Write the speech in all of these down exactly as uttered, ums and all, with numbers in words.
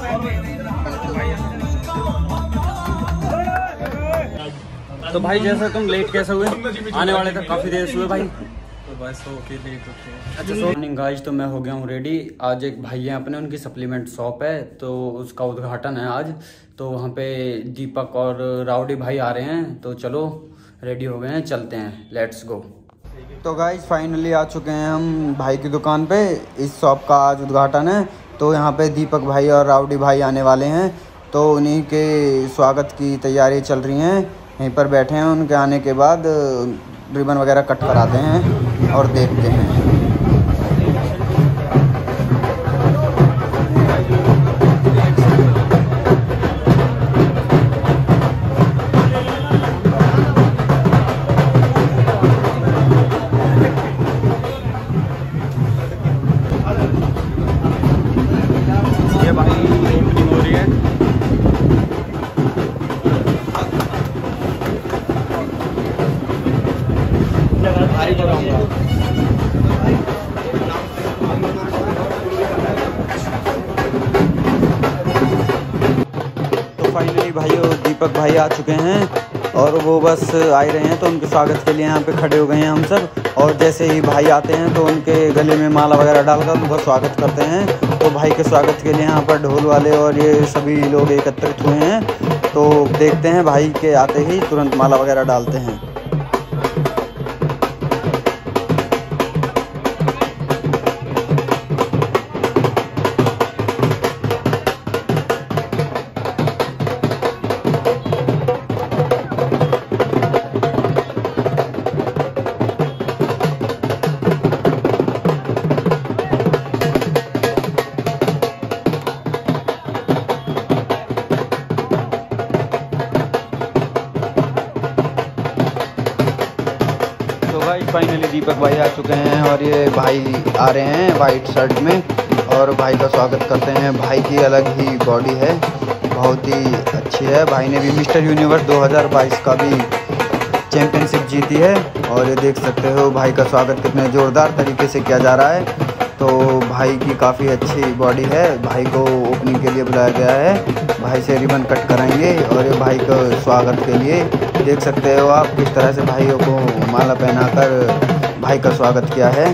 तो भाई जैसा तुम लेट कैसे हुए? आने वाले तो काफ़ी देर से हुए भाई। तो बस ओके लेट होते हैं। अच्छा सो मॉर्निंग गाइस, तो मैं हो गया हूँ रेडी। आज एक भाई हैं अपने, उनकी सप्लीमेंट शॉप है तो उसका उद्घाटन है आज। तो वहाँ पे दीपक और राउडी भाई आ रहे हैं, तो चलो रेडी हो गए हैं, चलते हैं, लेट्स गो। तो गाइस फाइनली आ चुके हैं हम भाई की दुकान पे। इस शॉप का आज उद्घाटन है, तो यहाँ पे दीपक भाई और राउडी भाई आने वाले हैं, तो उन्हीं के स्वागत की तैयारी चल रही हैं। यहीं पर बैठे हैं, उनके आने के बाद रिबन वगैरह कट कराते हैं और देखते हैं। ये भाई ओपनिंग हो रही है। तो फाइनली भाइयों दीपक भाई आ चुके हैं और वो बस आ ही रहे हैं, तो उनके स्वागत के लिए यहाँ पे खड़े हो गए हैं हम सब। और जैसे ही भाई आते हैं तो उनके गले में माला वगैरह डालकर उनका स्वागत करते हैं। तो भाई के स्वागत के लिए यहाँ पर ढोल वाले और ये सभी लोग एकत्रित हुए हैं, तो देखते हैं भाई के आते ही तुरंत माला वगैरह डालते हैं। फाइनली दीपक भाई आ चुके हैं और ये भाई आ रहे हैं वाइट शर्ट में, और भाई का स्वागत करते हैं। भाई की अलग ही बॉडी है, बहुत ही अच्छी है। भाई ने भी मिस्टर यूनिवर्स दो हज़ार बाईस का भी चैम्पियनशिप जीती है, और ये देख सकते हो भाई का स्वागत कितने ज़ोरदार तरीके से किया जा रहा है। तो भाई की काफ़ी अच्छी बॉडी है। भाई को ओपनिंग के लिए बुलाया गया है, भाई से रिबन कट कराएंगे। और ये भाई का स्वागत के लिए देख सकते हो आप किस तरह से भाइयों को माला पहनाकर भाई का स्वागत किया है।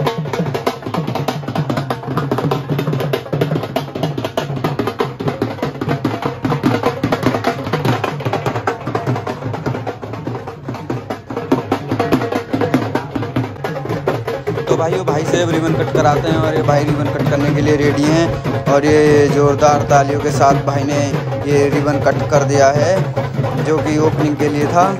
तो भाइयों भाई से रिबन कट कराते हैं, और ये भाई रिबन कट करने के लिए रेडी हैं, और ये ज़ोरदार तालियों के साथ भाई ने ये रिबन कट कर दिया है जो कि ओपनिंग के लिए था।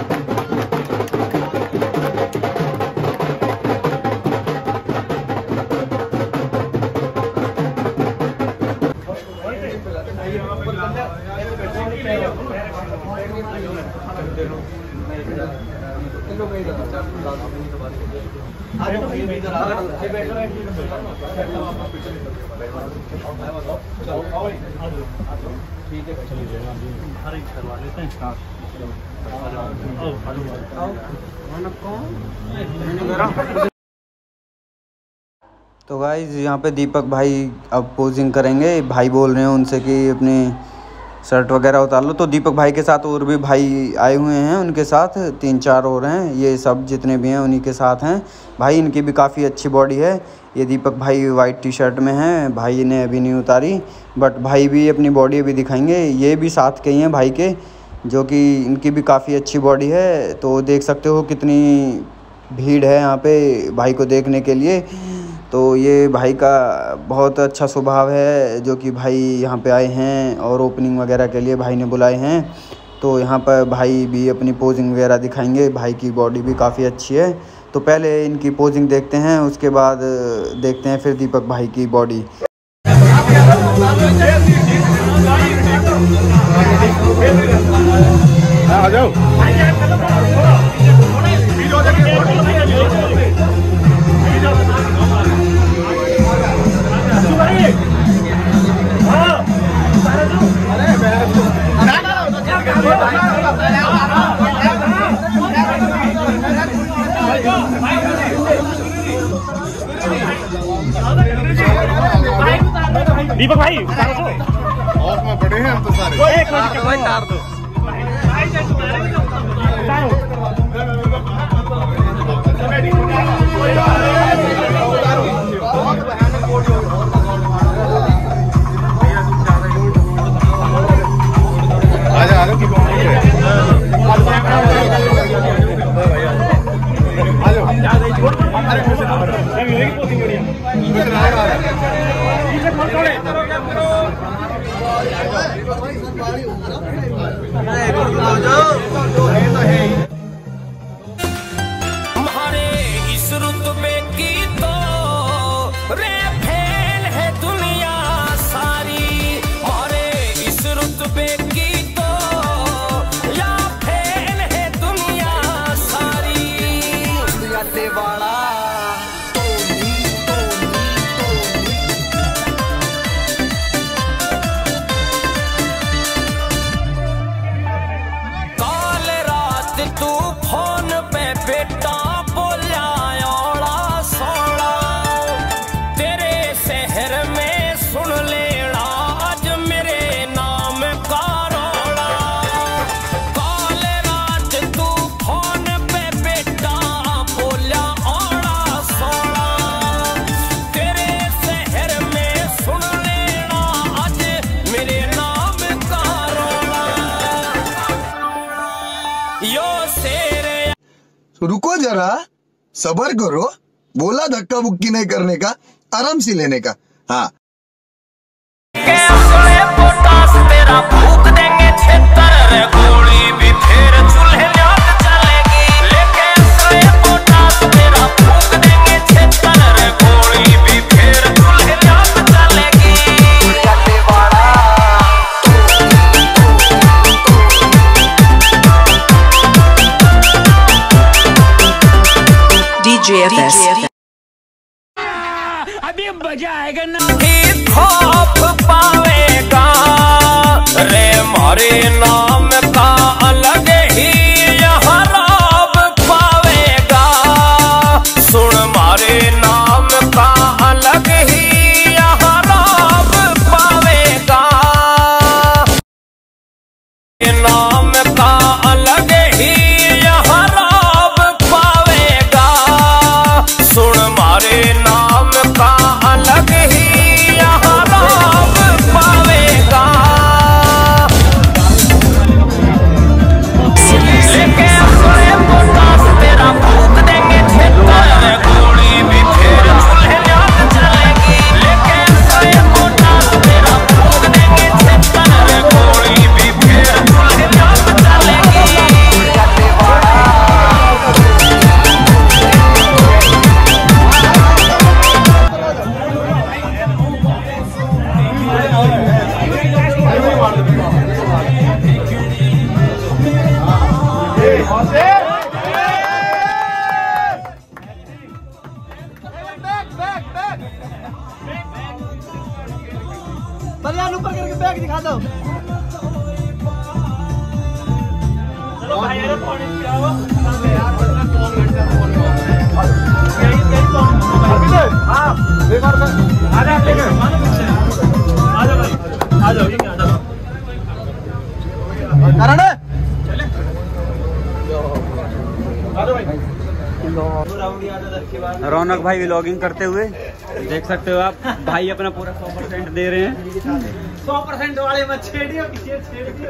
तो गाइस यहाँ पे दीपक भाई अब पोजिंग करेंगे। भाई बोल रहे हैं उनसे कि अपनी शर्ट वगैरह उतार लो। तो दीपक भाई के साथ और भी भाई आए हुए हैं, उनके साथ तीन चार और हैं, ये सब जितने भी हैं उन्हीं के साथ हैं। भाई इनकी भी काफ़ी अच्छी बॉडी है। ये दीपक भाई वाइट टी शर्ट में हैं, भाई ने अभी नहीं उतारी, बट भाई भी अपनी बॉडी अभी दिखाएंगे। ये भी साथ के ही हैं भाई के, जो कि इनकी भी काफ़ी अच्छी बॉडी है। तो देख सकते हो कितनी भीड़ है यहाँ पे भाई को देखने के लिए। तो ये भाई का बहुत अच्छा स्वभाव है, जो कि भाई यहाँ पे आए हैं और ओपनिंग वगैरह के लिए भाई ने बुलाए हैं। तो यहाँ पर भाई भी अपनी पोजिंग वगैरह दिखाएंगे। भाई की बॉडी भी काफ़ी अच्छी है। तो पहले इनकी पोजिंग देखते हैं, उसके बाद देखते हैं फिर दीपक भाई की बॉडी। आ जाओ। दीपक भाई और में बड़े हैं हम तो सारे। एक मिनट भाई तार दो। आजा आजा की हमारे इस रुतबे की तो रे फेल है दुनिया सारी। हमारे इस रुतबे की तो या फेल है दुनिया सारी। वाला काल रात तू फोन पे बेटा बोला ओला सोला। तेरे शहर में सुन लेना आज मेरे नाम का रोला। काल रात तू फोन पे बेटा बोला ओला सोला। तेरे शहर में सुन लेना आज मेरे नाम का रोला। यो शेर रुको जरा, सबर करो। बोला धक्का बुक्की नहीं करने का, आराम से लेने का। हाँ के असले पोटास तेरा फूक देंगे छेतर रे। गोली भी फिर चूल्हे न्यात चलेगी। लेके असले पोटास तेरा फूक देंगे छेतर रे। गोली भी फिर चूल्हे न्यात चलेगी। D J F S. अभी मजा आएगा ना। खौफ पावेगा रे मारे नाम का अलग ही यहाँ राब पावेगा। सुन मारे नाम का अलग ही यहाँ राब पावेगा। नाम का अलग ही यहाँ राब पावेगा। सुन मारे नाम का अलग ही यहाँ राब पावेगा। लेके असले पोटास तेरा फूक देंगे छेतर। गोली भी फिर चूल्हे न्यात चलेगी। लेके असले पोटास तेरा फूक देंगे छेतर। गोली भी फिर चूल्हे न्यात चलेगी। ऊपर करके बैग दिखा दो। चलो भाई यार पानी पिलाओ। हाँ एक बार आ जा लेके आ जा भाई आ जाओ आ जाओ। करण रौनक भाई व्लॉगिंग करते हुए देख सकते हो आप। भाई अपना पूरा सौ परसेंट दे रहे हैं। सौ परसेंट वाले मत छेड़ियो पीछे छेड़ियो।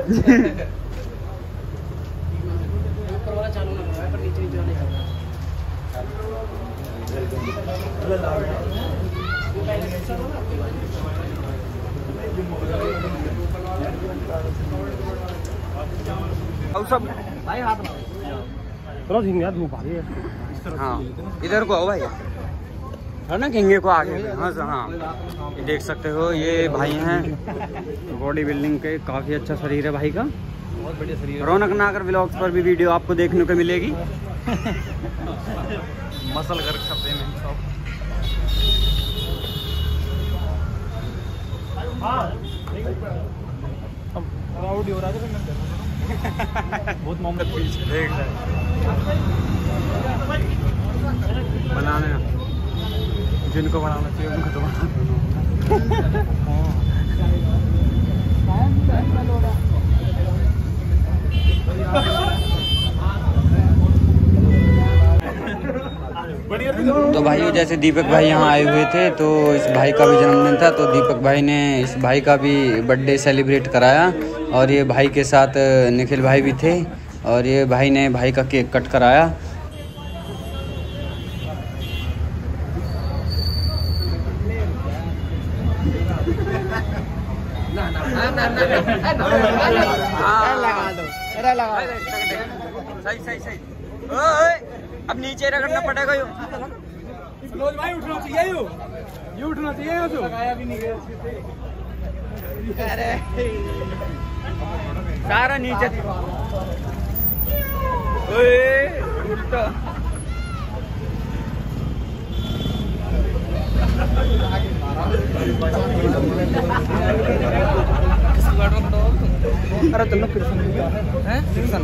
सब भाई हाथ में चलो झिंगा धूप आ रही है। हाँ इधर को आओ भाई है ना, किंगे को आगे। हाँ हाँ ये देख सकते हो ये भाई हैं। बॉडी बिल्डिंग के काफ़ी अच्छा शरीर है भाई का। बहुत बढ़िया शरीर। रौनक नागर व्लॉग्स पर भी वीडियो आपको देखने को मिलेगी। मसल कर सकते हैं सब। राउडी हो रहा है बहुत मोहम्मद पीछे देख रहे बनाने जिनको बनाना चाहिए उनको तो भाई जैसे दीपक भाई यहाँ आए हुए थे तो इस भाई का भी जन्मदिन था, तो दीपक भाई ने इस भाई का भी बर्थडे सेलिब्रेट कराया। और ये भाई के साथ निखिल भाई भी थे और ये भाई ने भाई का केक कट कराया। सही सही सही अब नीचे रखना पड़ेगा। यो भाई उठना चाहिए, यू यू उठना चाहिए, तो लगाया भी नहीं गया। अरे सारा नीचे ओए उल्टा अरे तुम कृष्ण हैं कृष्ण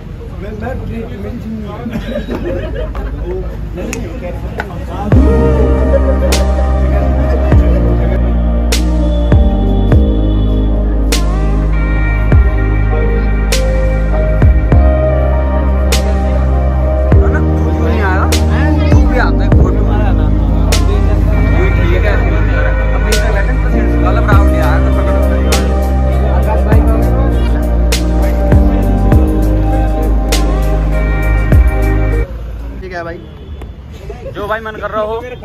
जो भाई मन कर रहा हो। भाई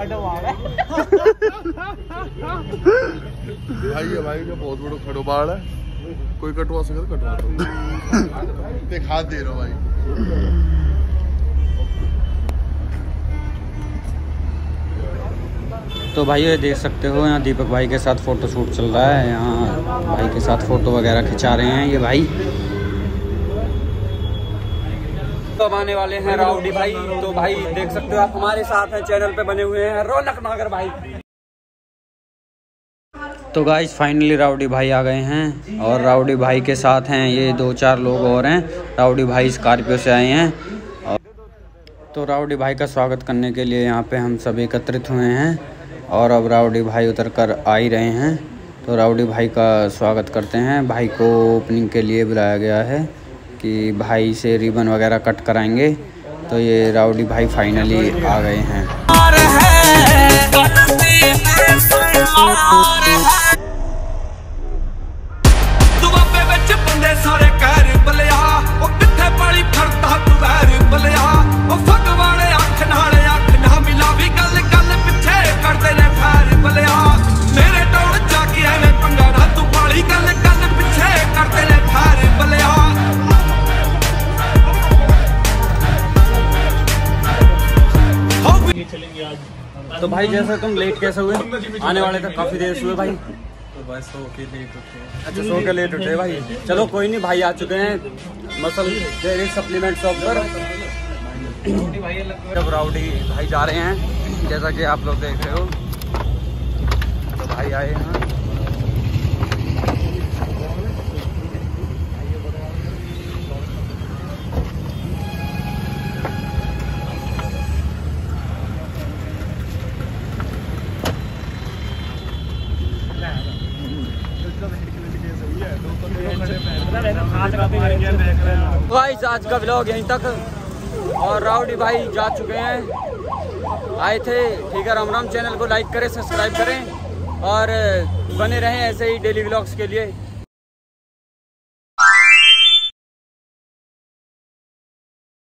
ये भाई का बहुत बड़ा खड़ो बाड़ है, कोई कटवा सके तो कटवा दो। दिखा दे रहा भाई। तो भाई ये देख सकते हो यहाँ दीपक भाई के साथ फोटो शूट चल रहा है। यहाँ भाई के साथ फोटो वगैरह खिंचा रहे हैं ये भाई। तो अब आने वाले हैं राउडी भाई। तो भाई देख सकते हो आप हमारे साथ हैं, चैनल पे बने हुए हैं रौनक नागर भाई। तो गाइस फाइनली राउडी भाई आ गए हैं और राउडी भाई के साथ हैं ये दो चार लोग और हैं। राउडी भाई स्कॉर्पियो से आए हैं और तो राउडी भाई का स्वागत करने के लिए यहाँ पे हम सब एकत्रित हुए हैं और अब राउडी भाई उतर कर आ ही रहे हैं। तो राउडी भाई का स्वागत करते हैं। भाई को ओपनिंग के लिए बुलाया गया है कि भाई से रिबन वगैरह कट कराएंगे। तो ये राउडी भाई फाइनली आ गए हैं। तो भाई जैसे तुम लेट कैसे हुए? आने वाले तक काफी देर से हुए भाई। तो बस सो के लेट उठे। अच्छा सो के लेट उठे भाई। चलो कोई नहीं, भाई आ चुके हैं मसल डेयरी सप्लीमेंट शॉप पर। जब राउडी भाई जा रहे हैं जैसा कि आप लोग देख रहे हो, तो भाई आए हैं। गाइस आज का व्लॉग यहीं तक और राउडी भाई जा चुके हैं, आए थे। ठीक है, राम राम। चैनल को लाइक करें, सब्सक्राइब करें और बने रहें ऐसे ही डेली व्लॉग्स के लिए।